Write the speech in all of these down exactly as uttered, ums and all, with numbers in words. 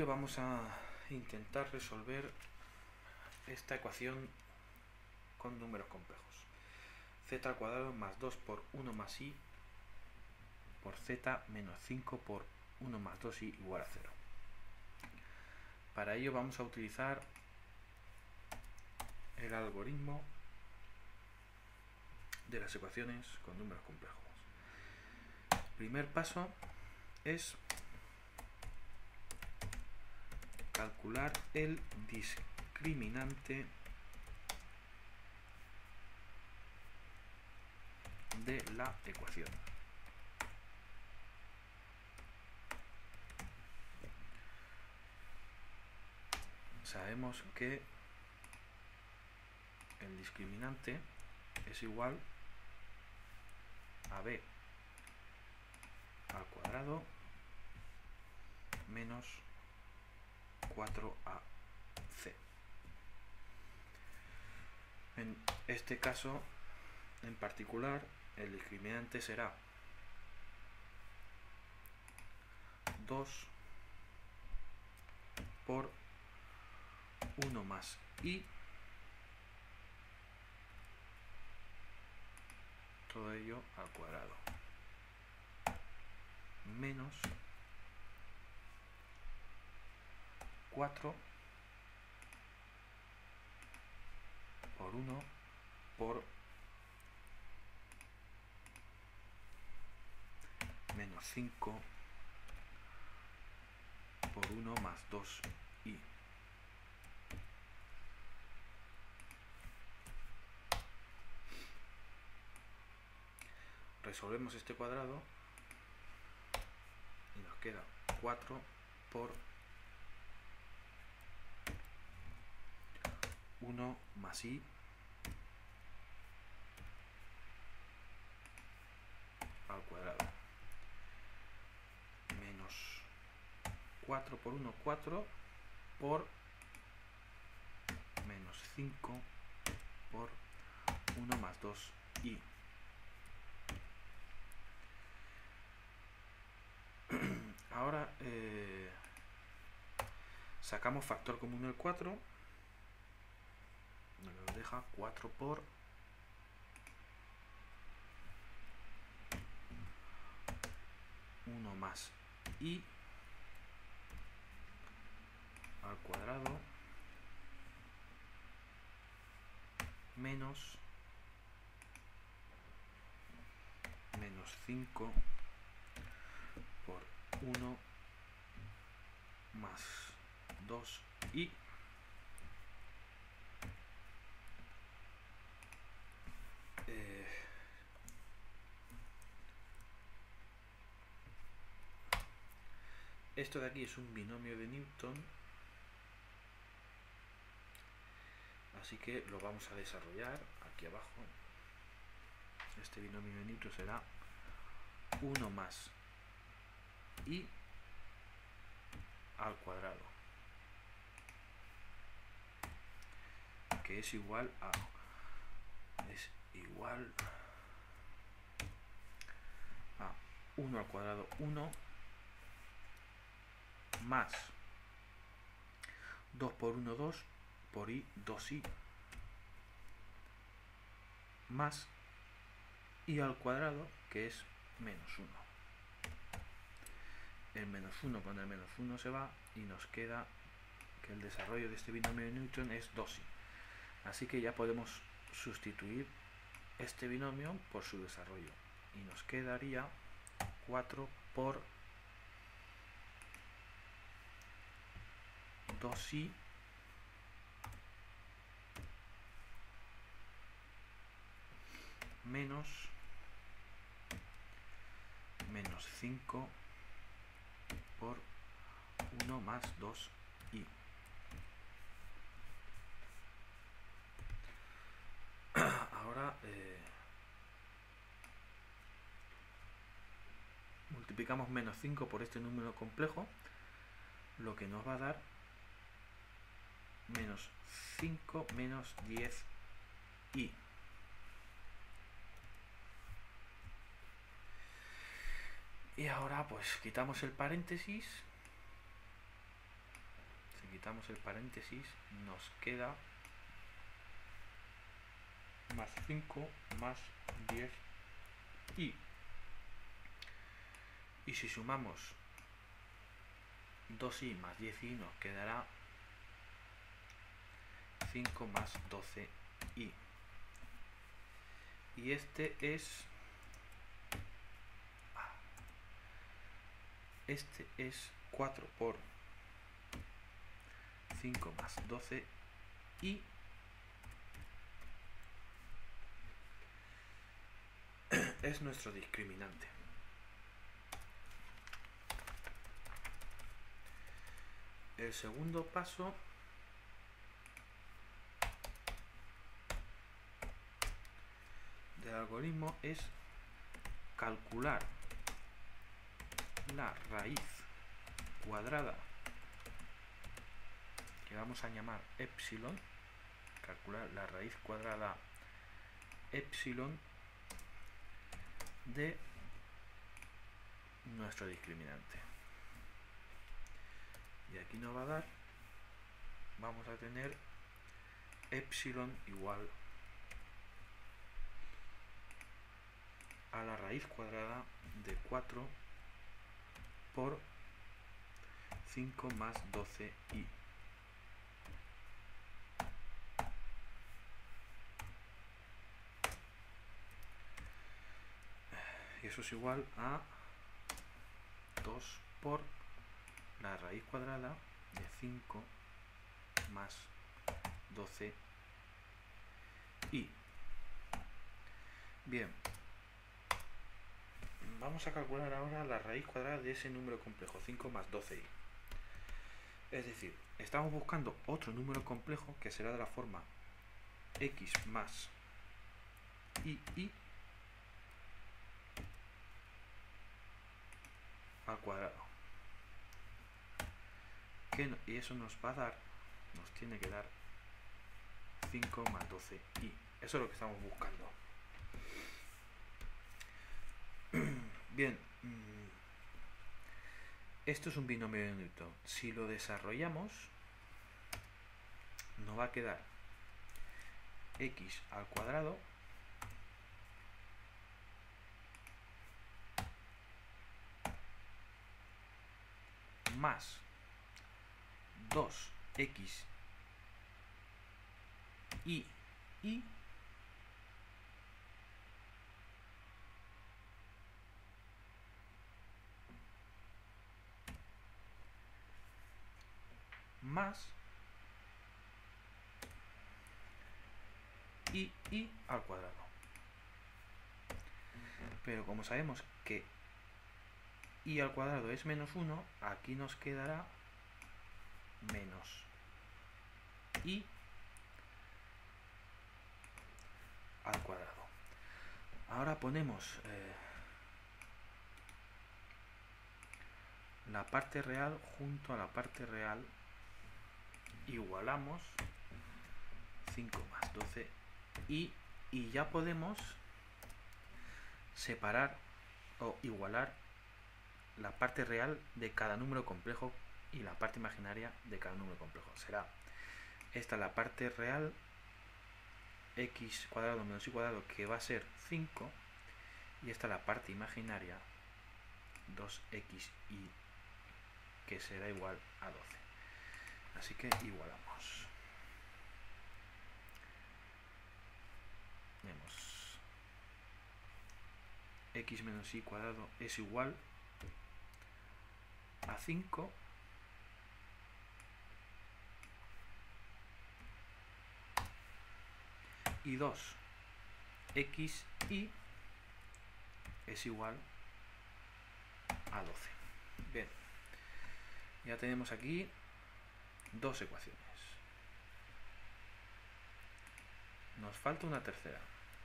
vamos a intentar resolver esta ecuación con números complejos. Z al cuadrado más dos por uno más i por z menos cinco por uno más dos i igual a cero. Para ello vamos a utilizar el algoritmo de las ecuaciones con números complejos. El primer paso es calcular el discriminante de la ecuación. Sabemos que el discriminante es igual a b al cuadrado menos cuatro a c. En este caso en particular, el discriminante será dos por uno más i, todo ello al cuadrado, menos cuatro por uno por menos cinco por uno más dos i. Resolvemos este cuadrado y nos queda cuatro por uno más i al cuadrado, menos cuatro por uno, cuatro por menos cinco por uno más dos i. Ahora eh, sacamos factor común del cuatro, nos deja cuatro por uno más i al cuadrado menos menos cinco por uno más dos i eh, esto de aquí es un binomio de Newton, así que lo vamos a desarrollar aquí abajo. Este binomio de Newton será uno más i al cuadrado, que es igual a es igual a uno al cuadrado, uno más dos por uno, dos por i, dos i más i al cuadrado, que es menos uno. El menos uno con el menos uno se va y nos queda que el desarrollo de este binomio de Newton es dos i. Así que ya podemos sustituir este binomio por su desarrollo y nos quedaría cuatro por dos i menos menos cinco por uno más dos i. Ahora eh, multiplicamos menos cinco por este número complejo, lo que nos va a dar menos cinco menos diez i. Y ahora pues quitamos el paréntesis si quitamos el paréntesis nos queda más cinco más diez i. Y si sumamos dos i más diez i nos quedará cinco más doce i. Y este es este es cuatro por cinco más doce i es nuestro discriminante. El segundo paso del algoritmo es calcular la raíz cuadrada, que vamos a llamar epsilon, calcular la raíz cuadrada epsilon de nuestro discriminante. Y aquí nos va a dar, vamos a tener epsilon igual a la raíz cuadrada de cuatro por cinco más doce i. Y eso es igual a dos por la raíz cuadrada de cinco más doce i. Bien, vamos a calcular ahora la raíz cuadrada de ese número complejo, cinco más doce i. Es decir, estamos buscando otro número complejo que será de la forma x más ii al cuadrado. Que no, y eso nos va a dar, nos tiene que dar cinco más doce i. Eso es lo que estamos buscando. Bien, esto es un binomio de Newton. Si lo desarrollamos, nos va a quedar x al cuadrado más dos x y y más y y al cuadrado. Pero como sabemos que y al cuadrado es menos uno, aquí nos quedará menos y al cuadrado. Ahora ponemos eh, la parte real junto a la parte real, igualamos cinco más doce y, y ya podemos separar o igualar la parte real de cada número complejo y la parte imaginaria de cada número complejo. Será esta la parte real, x cuadrado menos y cuadrado, que va a ser cinco, y esta la parte imaginaria, dos x y, que será igual a doce. Así que igualamos. Vemos x menos y cuadrado es igual a cinco y dos x y es igual a doce. Bien, ya tenemos aquí dos ecuaciones. Nos falta una tercera.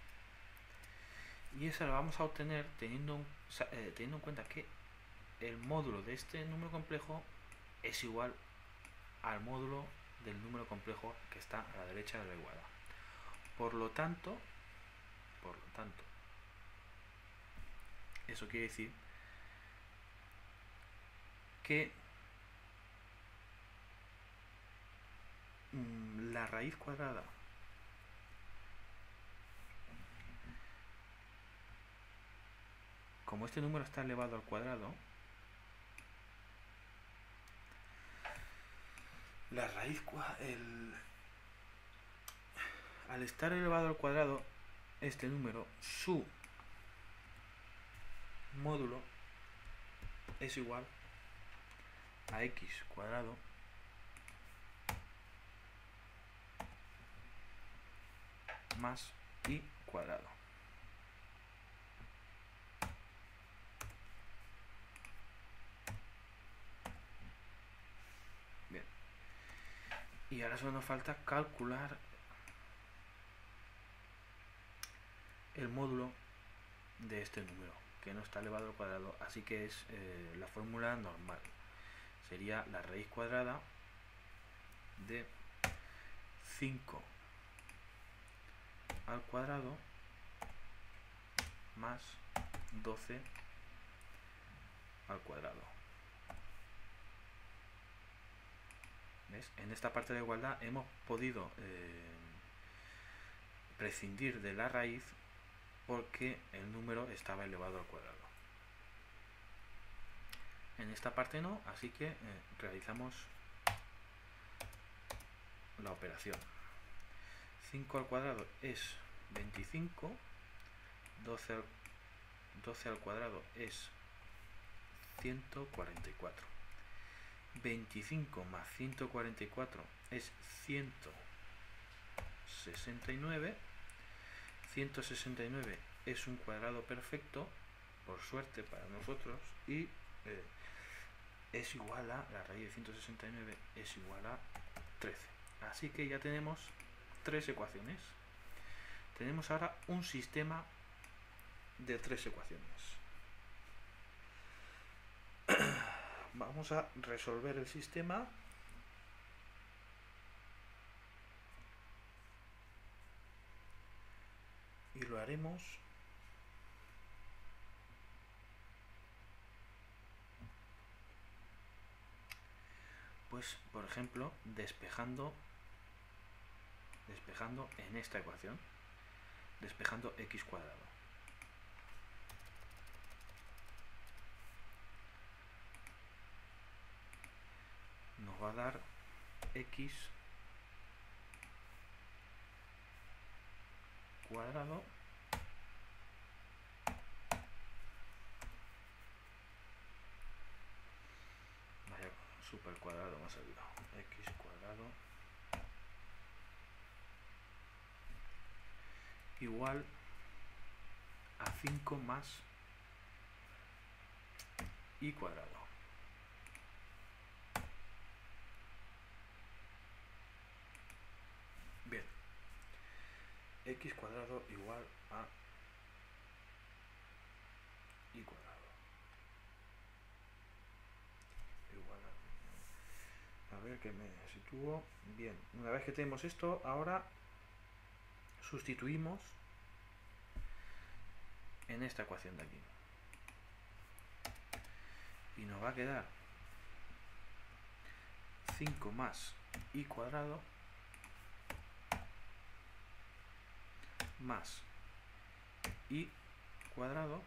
Y esa la vamos a obtener teniendo, un, eh, teniendo en cuenta que el módulo de este número complejo es igual al módulo del número complejo que está a la derecha de la igualdad. Por lo tanto, por lo tanto, eso quiere decir que mm, la raíz cuadrada como este número está elevado al cuadrado, la raíz el, al estar elevado al cuadrado este número, su módulo es igual a x cuadrado más y cuadrado. Bien. Y ahora solo nos falta calcular el módulo de este número, que no está elevado al cuadrado, así que es eh, la fórmula normal. Sería la raíz cuadrada de cinco al cuadrado más doce al cuadrado. ¿Ves? En esta parte de igualdad hemos podido eh, prescindir de la raíz porque el número estaba elevado al cuadrado. En esta parte no, así que eh, realizamos la operación. cinco al cuadrado es veinticinco, doce al, doce al cuadrado es ciento cuarenta y cuatro. veinticinco más ciento cuarenta y cuatro es ciento sesenta y nueve. ciento sesenta y nueve es un cuadrado perfecto, por suerte para nosotros, y eh, es igual a, la raíz de ciento sesenta y nueve es igual a trece. Así que ya tenemos tres ecuaciones. Tenemos ahora un sistema de tres ecuaciones. Vamos a resolver el sistema. Y lo haremos pues, por ejemplo, despejando despejando en esta ecuación, despejando x cuadrado. Nos va a dar x cuadrado vaya super cuadrado me ha salido, x cuadrado igual a cinco más y cuadrado. Bien, x cuadrado igual a y cuadrado igual a, a ver que me sitúo bien. Una vez que tenemos esto, ahora sustituimos en esta ecuación de aquí y nos va a quedar cinco más y cuadrado más y cuadrado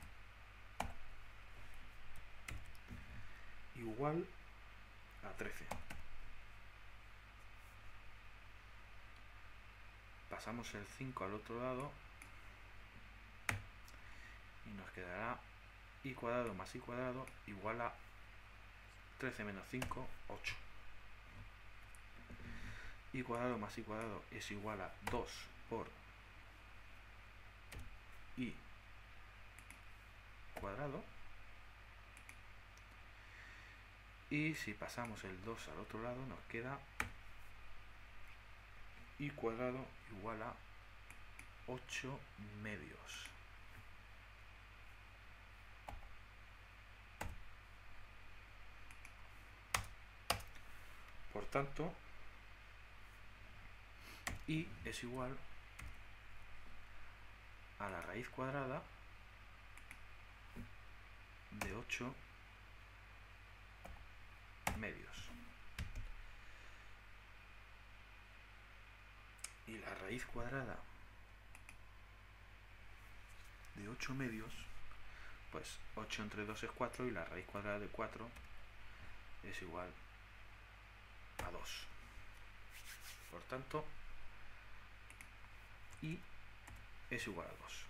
igual a trece. Pasamos el cinco al otro lado y nos quedará y cuadrado más y cuadrado igual a trece menos cinco, ocho. Y cuadrado más y cuadrado es igual a dos por y cuadrado. Y si pasamos el dos al otro lado nos queda y cuadrado igual a ocho medios. Por tanto, y es igual a la raíz cuadrada de ocho medios. y la raíz cuadrada de ocho medios, pues ocho entre dos es cuatro y la raíz cuadrada de cuatro es igual a dos. Por tanto, y es igual a dos.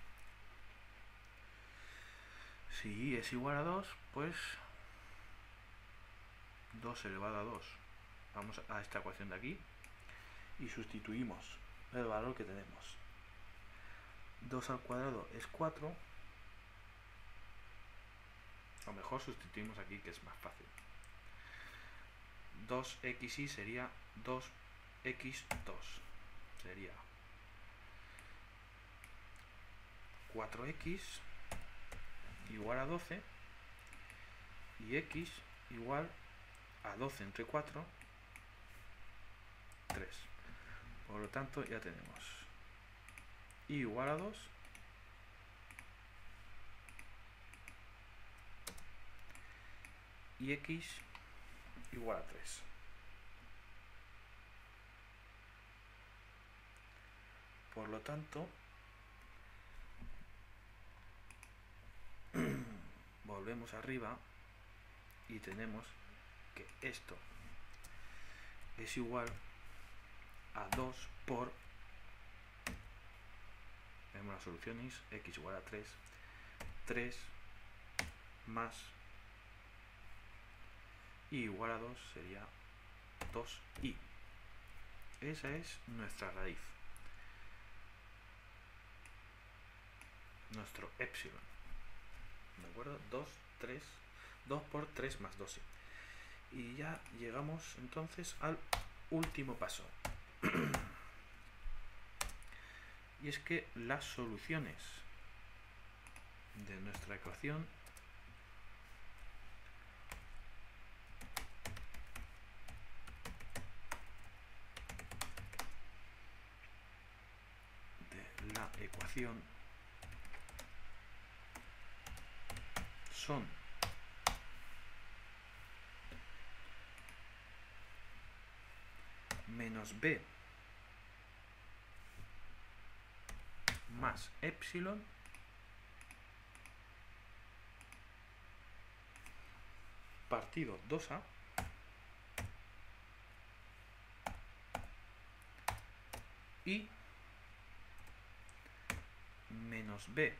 Si y es igual a dos, pues dos elevado a dos. Vamos a esta ecuación de aquí y sustituimos el valor que tenemos. dos al cuadrado es cuatro. O mejor sustituimos aquí, que es más fácil. dos equis y sería dos equis dos. Sería cuatro equis igual a doce y x igual a doce entre cuatro, tres. Por lo tanto, ya tenemos y igual a dos y x igual a tres. Por lo tanto, volvemos arriba y tenemos que esto es igual a dos por, vemos las soluciones, x igual a tres, tres más y igual a dos sería dos i. Esa es nuestra raíz, nuestro epsilon. ¿De acuerdo? dos, tres, dos por tres más dos i. Y ya llegamos entonces al último paso. Y es que las soluciones de nuestra ecuación de la ecuación son menos b más epsilon partido dos a y menos b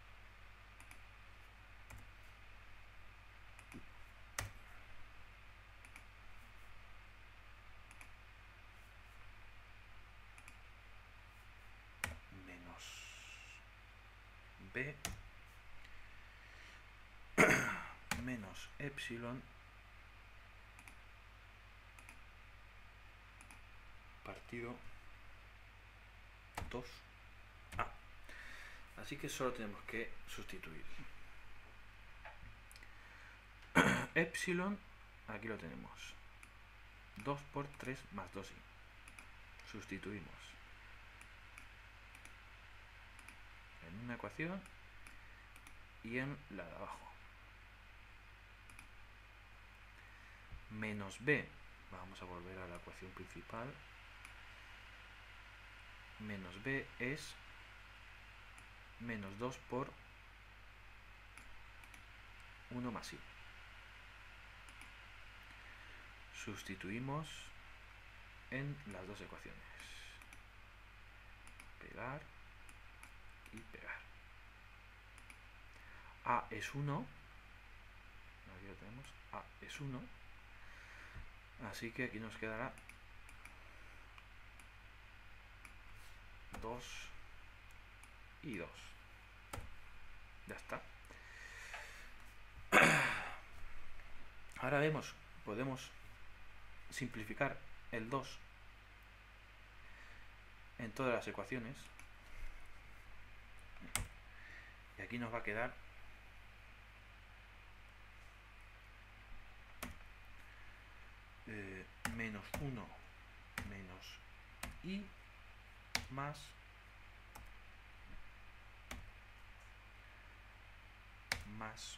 menos b menos epsilon partido dos a. Así que solo tenemos que sustituir. Epsilon, aquí lo tenemos. dos por tres más dos i. Sustituimos en una ecuación y en la de abajo. Menos b, vamos a volver a la ecuación principal. Menos b es menos dos por uno más i. Sustituimos en las dos ecuaciones. Pegar y pegar. A es uno. Aquí lo tenemos. A es uno. Así que aquí nos quedará dos y dos. Ya está. Ahora vemos, podemos simplificar el dos en todas las ecuaciones. Y aquí nos va a quedar eh, menos uno menos i más más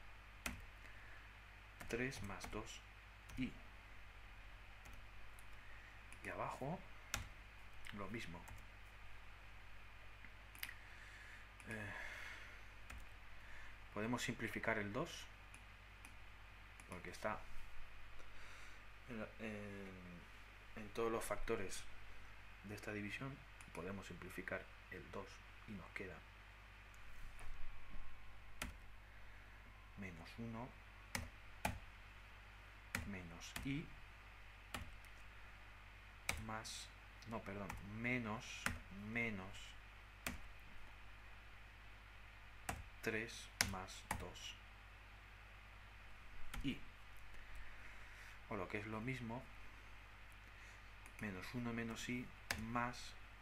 tres más dos i. Y abajo lo mismo. Eh, podemos simplificar el dos, porque está en, en, en todos los factores de esta división. Podemos simplificar el dos y nos queda menos uno menos i más, no, perdón, menos, menos tres más dos i, o lo que es lo mismo, menos uno menos i más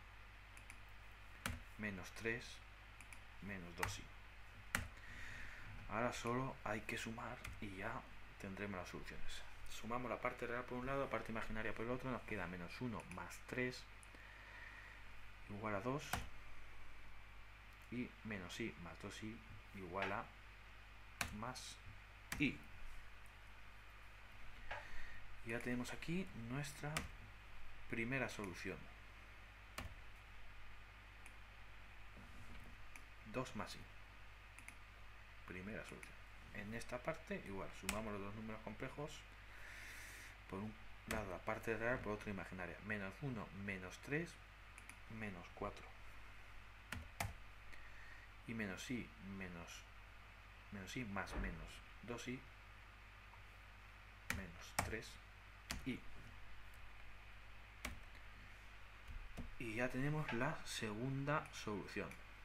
menos tres menos dos i. Ahora solo hay que sumar y ya tendremos las soluciones. Sumamos la parte real por un lado, la parte imaginaria por el otro, nos queda menos uno más tres igual a dos y menos i más dos i igual a más i. Y ya tenemos aquí nuestra primera solución. dos más i. Primera solución. En esta parte igual, sumamos los dos números complejos, por un lado la parte real, por otro imaginaria. Menos uno menos tres menos cuatro. Y menos i menos, menos i más menos dos i menos tres i. Y ya tenemos la segunda solución.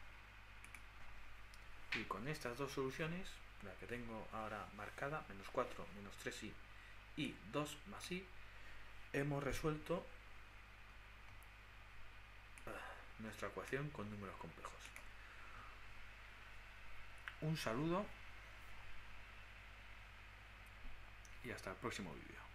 Y con estas dos soluciones, la que tengo ahora marcada, menos cuatro menos tres i y dos más i, hemos resuelto nuestra ecuación con números complejos. Un saludo y hasta el próximo vídeo.